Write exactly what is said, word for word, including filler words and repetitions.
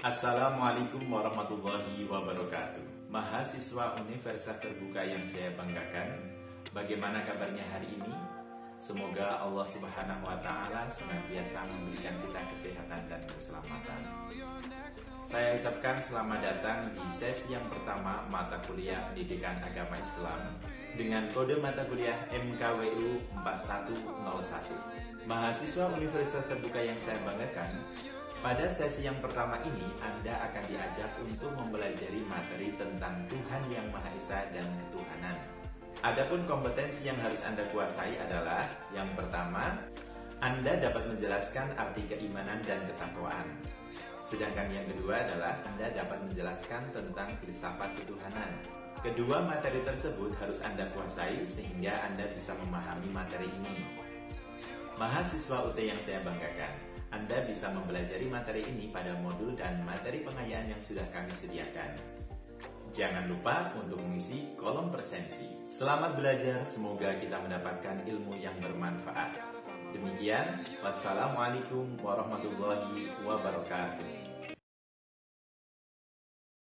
Assalamualaikum warahmatullahi wabarakatuh. Mahasiswa Universitas Terbuka yang saya banggakan, bagaimana kabarnya hari ini? Semoga Allah Subhanahu wa Ta'ala senantiasa memberikan kita kesehatan dan keselamatan. Saya ucapkan selamat datang di sesi yang pertama mata kuliah Pendidikan Agama Islam dengan kode mata kuliah M K W U empat satu nol satu. Mahasiswa Universitas Terbuka yang saya banggakan, pada sesi yang pertama ini Anda akan diajak untuk mempelajari materi tentang Tuhan Yang Maha Esa dan ketuhanan. Adapun kompetensi yang harus Anda kuasai adalah: yang pertama, Anda dapat menjelaskan arti keimanan dan ketakwaan. Sedangkan yang kedua adalah Anda dapat menjelaskan tentang filsafat ketuhanan. Kedua materi tersebut harus Anda kuasai sehingga Anda bisa memahami materi ini. Mahasiswa U T yang saya banggakan, Anda bisa mempelajari materi ini pada modul dan materi pengayaan yang sudah kami sediakan. Jangan lupa untuk mengisi kolom presensi. Selamat belajar, semoga kita mendapatkan ilmu yang bermanfaat. Demikian, wassalamualaikum warahmatullahi wabarakatuh.